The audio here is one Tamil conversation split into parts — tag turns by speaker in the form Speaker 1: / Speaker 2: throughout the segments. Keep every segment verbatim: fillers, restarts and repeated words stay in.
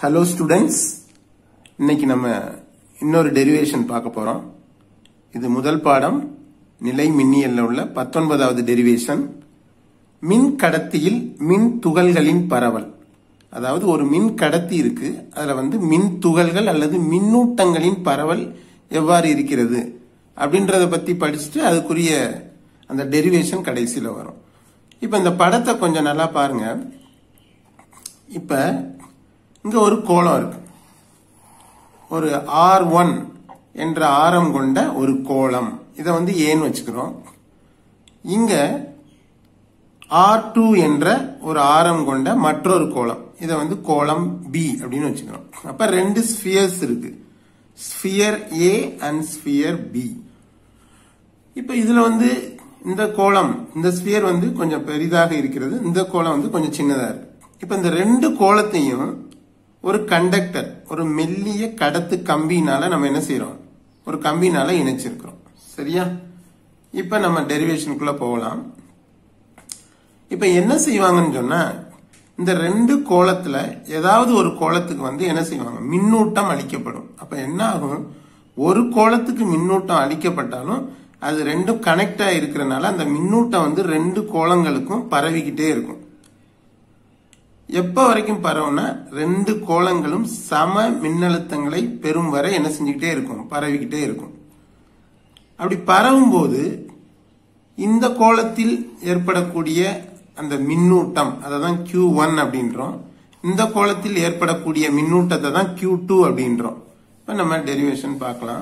Speaker 1: Hello students, இன்னைக்கு நம்ம இன்னொரு டெரிவேஷன் பார்க்க போறோம். இது முதல் பாடம் நிலை மின்னியல்ல உள்ள பத்தொன்பதாவது டெரிவேஷன். மின் கடத்தியில் மின் துகள்களின் பரவல். அதாவது ஒரு மின் கடத்தி இருக்கு, அதுல வந்து மின் துகள்கள் அல்லது மின்னூட்டங்களின் பரவல் எவ்வாறு இருக்கிறது அப்படின்றத பத்தி படிச்சுட்டு அதுக்குரிய அந்த டெரிவேஷன் கடைசியில வரும். இப்ப இந்த படத்தை கொஞ்சம் நல்லா பாருங்க. இப்ப இங்க ஒரு கோளம் இருக்கு, ஒரு ஆர் ஒன் என்ற ஆரம் கொண்ட ஒரு கோளம். இதை வந்து ஏன்னு வச்சுக்கிறோம். இங்க ஆர் டூ என்ற ஒரு ஆரம் கொண்ட மற்றொரு கோளம், இதை வந்து கோளம் பி அப்படின்னு வச்சுக்கிறோம். அப்ப ரெண்டு ஸ்பியர்ஸ் இருக்கு, sphere A and sphere B. இப்ப இதுல வந்து இந்த கோளம், இந்த ஸ்பியர் வந்து கொஞ்சம் பெரிதாக இருக்கிறது, இந்த கோளம் வந்து கொஞ்சம் சின்னதா இருக்கு. இப்ப இந்த ரெண்டு கோளத்தையும் ஒரு கண்டக்டர், ஒரு மெல்லிய கடத்து கம்பினால நம்ம என்ன செய்யறோம், ஒரு கம்பினால இணைச்சிருக்கிறோம். சரியா? இப்ப நம்ம டெரிவேஷனுக்குள்ள போகலாம். இப்ப என்ன செய்வாங்கன்னு சொன்னா, இந்த ரெண்டு கோளத்துல ஏதாவது ஒரு கோளத்துக்கு வந்து என்ன செய்வாங்க, மின்னூட்டம் அளிக்கப்படும். அப்ப என்ன ஆகும், ஒரு கோளத்துக்கு மின்னூட்டம் அளிக்கப்பட்டாலும் அது ரெண்டும் கனெக்டா இருக்கிறனால அந்த மின்னூட்டம் வந்து ரெண்டு கோளங்களுக்கும் பரவிக்கிட்டே இருக்கும். எப்ப வரைக்கும் பரவுனா, ரெண்டு கோளங்களும் சம மின்னழுத்தங்களை பெறும் வரை என்ன செஞ்சுக்கிட்டே இருக்கும், பரவிக்கிட்டே இருக்கும். அப்படி பரவும் போது இந்த கோளத்தில் ஏற்படக்கூடிய அந்த மின்னூட்டம், அதான் கியூ ஒன் அப்படின்றோம். இந்த கோளத்தில் ஏற்படக்கூடிய மின்னூட்டத்தை தான் கியூ டூ அப்படின்றோம். இப்ப நம்ம டெரிவேஷன் பார்க்கலாம்.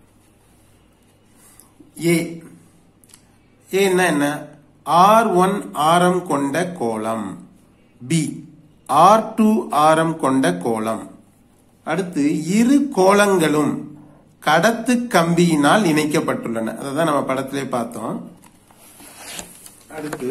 Speaker 1: ஏ ஏன்னா என்ன, ஆர் ஒன் ஆரம் கொண்ட கோளம். பி ஆர் டூ ஆரம் கொண்ட கோளம். அடுத்து இரு கோளங்களும் கடத்து கம்பியினால் இணைக்கப்பட்டுள்ளன. அதான் நம்ம படத்திலே பார்த்தோம். அடுத்து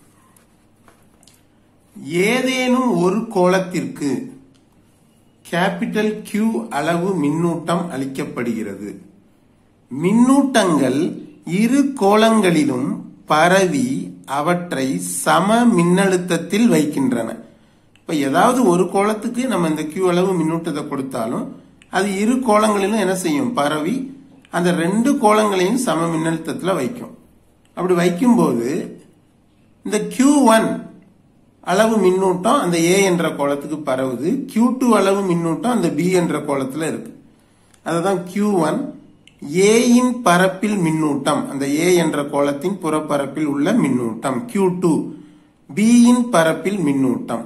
Speaker 1: ஏதேனும் ஒரு கோளத்திற்கு கேபிட்டல் கியூ அளவு மின்னூட்டம் அளிக்கப்படுகிறது. மின்னூட்டங்கள் இரு கோளங்களிலும் பரவி அவற்றை சம மின்னழுத்தத்தில் வைக்கின்றன. இப்ப ஏதாவது ஒரு கோளத்துக்கு நம்ம இந்த கியூ அளவு மின்னூட்டத்தை கொடுத்தாலும் அது இரு கோளங்களிலும் என்ன செய்யும், பரவி அந்த ரெண்டு கோளங்களையும் சம மின்னழுத்தத்தில் வைக்கும். அப்படி வைக்கும்போது இந்த கியூ ஒன் அளவு மின்னூட்டம் அந்த ஏ என்ற கோளத்துக்கு பரவுது, கியூ டூ அளவு மின்னூட்டம் அந்த பி என்ற கோளத்துல இருக்கு. அதுதான் கியூ ஒன் ஏயின் பரப்பில் மின்னூட்டம், அந்த ஏ என்ற கோளத்தின் புறப்பரப்பில் உள்ள மின்னூட்டம். கியூ டூ பியின் பரப்பில் மின்னூட்டம்.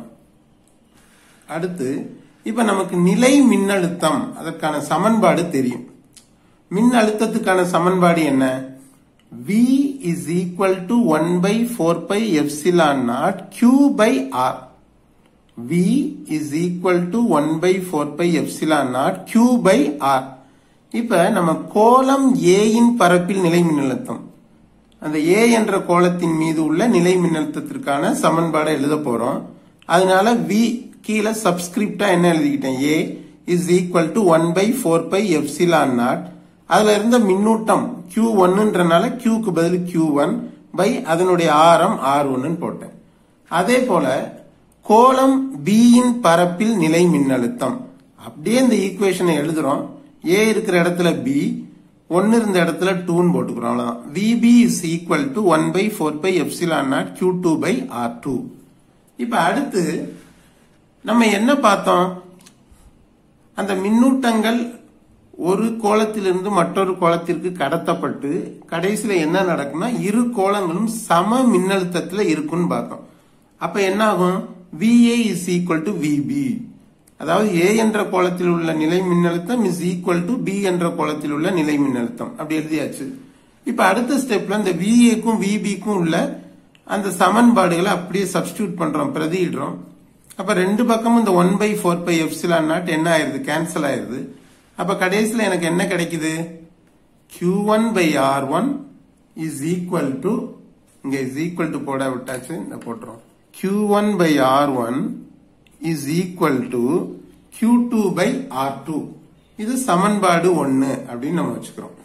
Speaker 1: அடுத்து இப்ப நமக்கு நிலை மின்னழுத்தம், அதற்கான சமன்பாடு தெரியும். மின் அழுத்தத்துக்கான சமன்பாடு என்ன, V is equal to one by four pi epsilon naught Q by R. V is equal to one by four pi epsilon naught Q by R. இப்ப நம்ம கோளம் A இன் பரப்பில் நிலை மின்னழுத்தம், அந்த A என்ற கோளத்தின் மீது உள்ள நிலை மின்னழுத்தத்திற்கான சமன்பாடை எழுத போறோம். அதனால V கீழே சப்ஸ்கிரிப்டா என்ன எழுதிக்கிட்டேன், A is equal to one by four pi epsilon naught. அதுல இருந்த மின்னூட்டம் கியூ ஒன்னுன்றனால கியூக்கு பதில் கியூ ஒன் பை அதனுடைய ஆரம் ஆர் ஒன்னு போட்டேன். அதே போல கோளம் B இன் பரப்பில் நிலை மின்னழுத்தம், அப்படியே இந்த ஈக்குவேஷனை எழுதுறோம். A இருக்கிற இடத்துல B, ஒன்னு இருந்த இடத்துல டூன்னு போட்டுக்கிறோம். அவ்வளவுதான். V B is equal to one by four pi epsilon naught Q two by R two. இப்ப அடுத்து நம்ம என்ன பார்த்தோம், அந்த மின்னூட்டங்கள் ஒரு கோளத்திலிருந்து மற்றொரு கோளத்திற்கு கடத்தப்பட்டு கடைசியில என்ன நடக்கும்னா இரு கோளங்களும் சம மின்னழுத்தத்தில் இருக்குன்னு பார்த்தோம். அப்ப என்ன ஆகும், V A is equal to V B. அதாவது A என்ற கோளத்தில் உள்ள நிலை மின்னழுத்தம் is equal to B என்ற கோளத்தில் உள்ள நிலை மின்னழுத்தம். அப்படி எழுதியாச்சு. இப்ப அடுத்த ஸ்டெப்ல இந்த V A க்கும் V B க்கும் உள்ள அந்த சமன்பாடுகளை அப்படியே சப்ஸ்டிடியூட் பண்றோம், பிரதியிடுறோம். அப்ப ரெண்டு பக்கமும் இந்த one by four pi epsilon naught என்ன ஆயிருது, கேன்சல் ஆயிருது. அப்ப கடைசியில் எனக்கு என்ன கிடைக்குது, Q one by R one is equal to, இங்க is equal to போட விட்டாச்சு, இந்த போட்டுறோம். Q one by R one is equal to Q two by R two. இது சமன்பாடு ஒன்னு அப்படின்னு நம்ம வச்சுக்கிறோம்.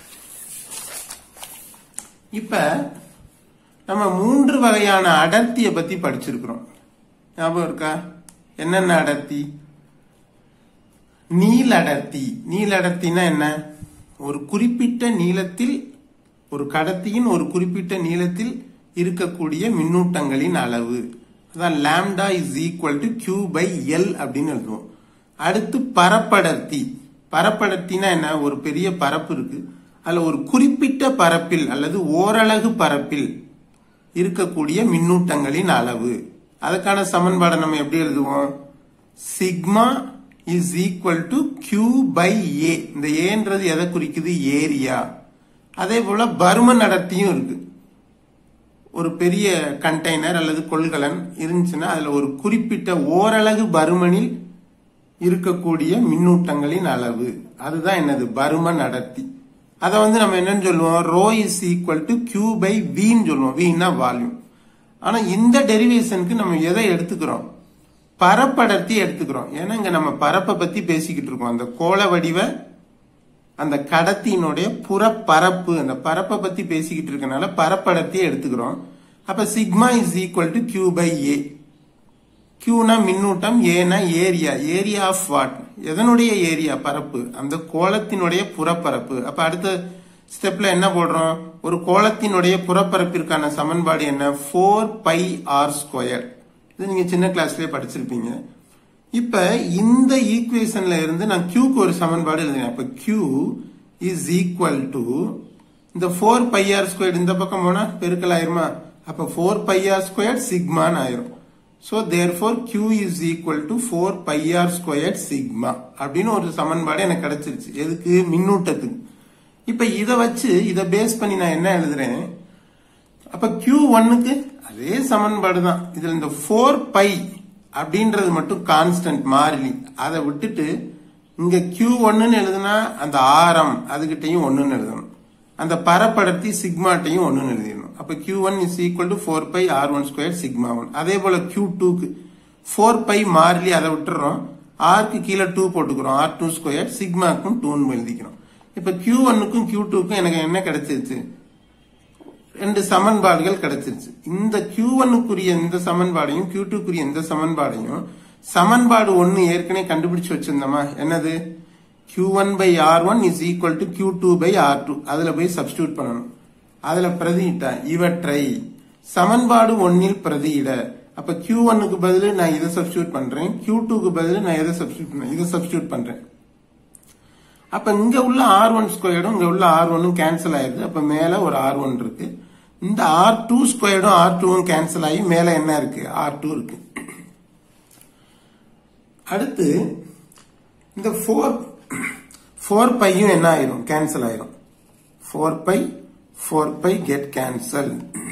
Speaker 1: இப்ப நம்ம மூன்று வகையான அடர்த்தியை பத்தி படிச்சிருக்கிறோம். ஞாபகம் இருக்கா, என்னென்ன அடர்த்தி, நீளடர்த்தி. நீளடர்த்தினா என்ன? ஒரு குறிப்பிட்ட நீளத்தில், ஒரு கடத்தியின் ஒரு குறிப்பிட்ட நீளத்தில் இருக்கக்கூடிய மின்னூட்டங்களின் அளவு. அதான் lambda is equal to Q by L அப்படின்னு எழுதுவோம். அடுத்து பரப்படர்த்தி. பரப்படர்த்தினா என்ன? ஒரு பெரிய பரப்பு இருக்கு, அதுல ஒரு குறிப்பிட்ட பரப்பில் அல்லது ஓரலகு பரப்பில் இருக்கக்கூடிய மின்னூட்டங்களின் அளவு. அதுக்கான சமன்பாடை நம்ம எப்படி எழுதுவோம்? Sigma is equal to Q by A. இந்த ஏன்றது எதை குறிக்குது? ஏரியா. அதே போல பருமன் அடர்த்தியும் இருக்கு. ஒரு பெரிய கண்டெய்னர் அல்லது கொள்கலன் இருந்துச்சுன்னா அதுல ஒரு குறிப்பிட்ட ஓரலகு பருமனில் இருக்கக்கூடிய மின்னூட்டங்களின் அளவு, அதுதான் என்னது? பருமன் அடர்த்தி. அதை வந்து நம்ம என்னன்னு சொல்லுவோம்? Rho is equal to Q by வின்னு சொல்லுவோம். வின்னா வால்யூம். ஆனா இந்த டெரிவேஷனுக்கு நம்ம எதை எடுத்துக்கிறோம்? பரப்படர்த்தி எடுத்துக்கிறோம். ஏன்னா இங்க நம்ம பரப்பை பத்தி பேசிக்கிட்டு இருக்கோம். அந்த கோள வடிவ அந்த கடத்தியினுடைய புறப்பரப்பு, அந்த பரப்பை பத்தி பேசிக்கிட்டு இருக்கனால பரப்படர்த்தியை எடுத்துக்கிறோம். அப்ப sigma is equal to Q by A. கியூனா மின்னூட்டம், ஏனா ஏரியா. Area of what? எதனுடைய ஏரியா? பரப்பு, அந்த கோளத்தினுடைய புறப்பரப்பு. அப்ப அடுத்த ஸ்டெப்ல என்ன போடுறோம்? ஒரு கோளத்தினுடைய புறப்பரப்பிற்கான சமன்பாடு என்ன? Four pi R square. இது நீங்க சின்ன கிளாஸ்லயே படிச்சிருப்பீங்க. இப்ப இந்த ஈக்குவேஷன்ல இருந்து நான் கியூக்கு ஒரு சமன்பாடு எழுதுறேன். அப்ப கியூ இஸ் ஈக்குவல் டு இந்த ஃபோர் பை ஆர் ஸ்கொயர் இந்த பக்கம் போனா பெருக்கல் ஆயிருமா? அப்ப ஃபோர் பை ஆர் ஸ்கொயர் சிக்மான்னு ஆயிரும். So therefore Q is equal to four pi r squared sigma அப்படின்னு ஒரு சமன்பாடு எனக்கு கிடைச்சிருச்சு. எதுக்கு? மின்னூட்டத்துக்கு. இப்ப இத வச்சு இத பேஸ் பண்ணி நான் என்ன எழுதுறேன்? அப்ப கியூ ஒன்னுக்கு அதே சமன்பாடு தான். இதுல இந்த ஃபோர் பை அப்படின்றது மட்டும் கான்ஸ்டன்ட், மாறிலி. அதை விட்டுட்டு இங்க கியூ ஒன்னு எழுதுனா அந்த ஆரம் அதுகிட்டையும் ஒன்னு எழுதணும், அந்த பரப்படர்த்தி சிக்மாட்டையும் ஒன்னு எழுதிடணும். அப்ப Q one is equal to four pi R one square sigma one. அதே போல கியூ டூக்கு ஃபோர் பை மாறிலி, அதை விட்டுறோம், ஆர்க்கு கீழே டூ போட்டுக்கிறோம், ஆர் டூ ஸ்கொயர், சிக்மாக்கும் டூன்னு எழுதிக்கிறோம். இப்ப கியூ ஒன்னுக்கும் கியூ டூக்கும் எனக்கு என்ன கிடைச்சிருச்சு? ரெண்டு சமன்பாடுகள் கிடைச்சிருச்சு. இந்த கியூ ஒன்னுக்குரிய இந்த சமன்பாடையும் கியூ டூக்குரிய இந்த சமன்பாடையும் சமன்பாடு ஒன்னு ஏற்கனவே கண்டுபிடிச்சு வச்சிருந்தோமா? என்னது? Q one by R one is equal to Q two by R two. அதுல போய் சப்ஸ்டிடியூட் பண்ணணும். அதுல பிரதியிட்ட இவற்றை சமன்பாடு ஒன்னில் பிரதியிட. அப்ப கியூ ஒன்னுக்கு பதிலு நான் இதை சப்ஸ்டிடியூட் பண்றேன், கியூ டூக்கு பதிலு நான் எதை சப்ஸ்டிடியூட் பண்றேன்? இதை சப்ஸ்டிடியூட் பண்றேன். அப்ப இங்க உள்ள ஆர் ஒன் ஸ்கொயர்டும் இங்க உள்ள ஆர் ஒன்னும் கேன்சல் ஆயிருது. அப்ப மேல ஒரு ஆர் ஒன் இருக்கு. இந்த ஆர் டூ ஸ்கொயர்டும் ஆர் டூவும் கேன்சல் ஆகி மேல என்ன இருக்கு? ஆர் டூ இருக்கு. அடுத்து இந்த ஃபோர் ஃபோர் பையும் என்ன ஆயிரும்? கேன்சல் ஆயிரும். Four pi four pi get cancel.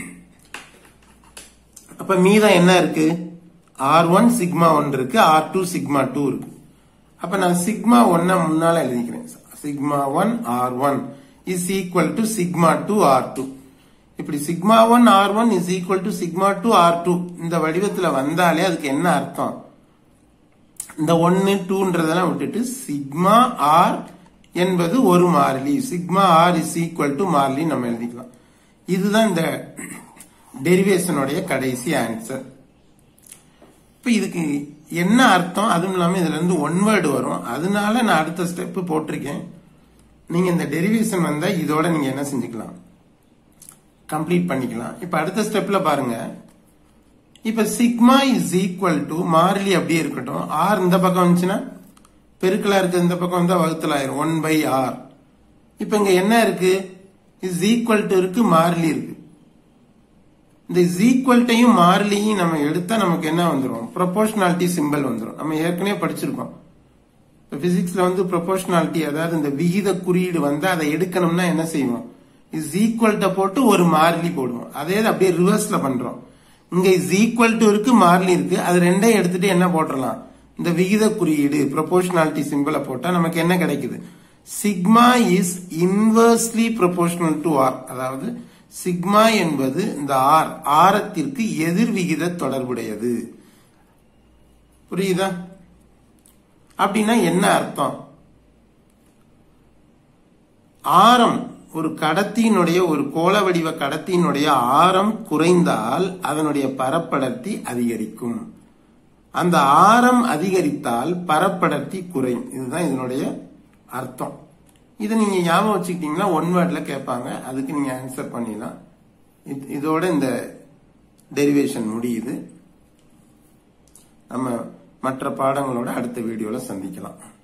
Speaker 1: அப்ப மீதம் என்ன இருக்கு? ஆர் ஒன் சிக்மா ஒன் இருக்கு, ஆர் டூ சிக்மா டூ இருக்கு. அப்ப நான் சிக்மா ஒன்ன முன்னால எழுதிக்கிறேன். Sigma one R one is equal to sigma two R two. இப்படி sigma one R one is equal to sigma two R two இந்த வடிவத்துல வந்தாலே அதுக்கு என்ன அர்த்தம்? இந்த ஒன்னு டூன்றதெல்லாம் விட்டுட்டு சிக்மா ஆர் என்பது ஒரு மாறிலி, sigma R is equal to மாறிலி நம்ம எழுதிக்கலாம். இதுதான் இந்த டெரிவேஷனுடைய கடைசி ஆன்சர். இப்ப இதுக்கு என்ன அர்த்தம்? அதுவும் இல்லாம இதுல இருந்து ஒன் வேர்டு வரும். அதனால நான் அடுத்த ஸ்டெப் போட்டிருக்கேன். நீங்க இந்த டெரிவேஷன் வந்தா இதோட நீங்க என்ன செஞ்சுக்கலாம்? கம்ப்ளீட் பண்ணிக்கலாம். இப்ப அடுத்த ஸ்டெப்ல பாருங்க. இப்ப சிக்மா இஸ் ஈக்குவல் டு மாறிலி அப்படியே இருக்கட்டும், ஆர் இந்த பக்கம் வந்துச்சுன்னா பெருக்கலா இருக்கு, இந்த பக்கம் வந்தா வகுத்தல் ஆயிரும், ஒன் பை ஆர். இப்ப இங்க என்ன இருக்கு? இஸ் ஈக்குவல் டு இருக்கு, மாறிலி இருக்கு. இந்த இஸ் ஈக்குவல்ட்டையும் மாறிலியும் நம்ம எடுத்தா நமக்கு என்ன வந்துடும்? ப்ரொபோர்ஷனாலிட்டி சிம்பிள் வந்துடும். நம்ம ஏற்கனவே படிச்சிருக்கோம். பிசிக்ஸ்ல வந்து ப்ரொபோர்ஷனாலிட்டி, அதாவது இந்த விகித குறியீடு வந்து அதை எடுக்கணும்னா என்ன செய்வோம்? இஸ் ஈக்குவல்ட்ட போட்டு ஒரு மாறிலி போடுவோம். அதே அப்படியே ரிவர்ஸ்ல பண்றோம். இங்க இஸ் ஈக்குவல் டு இருக்கு, மாறிலி இருக்கு, அது ரெண்டையும் எடுத்துட்டு என்ன போட்டுடலாம்? இந்த விகித குறியீடு ப்ரொபோர்ஷனாலிட்டி சிம்பிளை போட்டா நமக்கு என்ன கிடைக்குது? Sigma is inversely proportional to R. அதாவது சிக்மா என்பது இந்த ஆர் ஆரத்திற்கு எதிர் விகித தொடர்புடையது. புரியுதா? அப்படின்னா என்ன அர்த்தம்? ஆரம், ஒரு கடத்தியினுடைய, ஒரு கோள வடிவ கடத்தியினுடைய ஆரம் குறைந்தால் அதனுடைய பரப்படர்த்தி அதிகரிக்கும். அந்த ஆரம் அதிகரித்தால் பரப்படர்த்தி குறையும். இதுதான் இதனுடைய அர்த்தம். இதை நீங்க ஞாபகம் வச்சுக்கிட்டீங்கன்னா ஒன் வேர்ட்ல கேட்பாங்க, அதுக்கு நீங்க ஆன்சர் பண்ணிடலாம். இதோட இந்த டெரிவேஷன் முடியுது. நம்ம மற்ற பாடங்களோட அடுத்த வீடியோல சந்திக்கலாம்.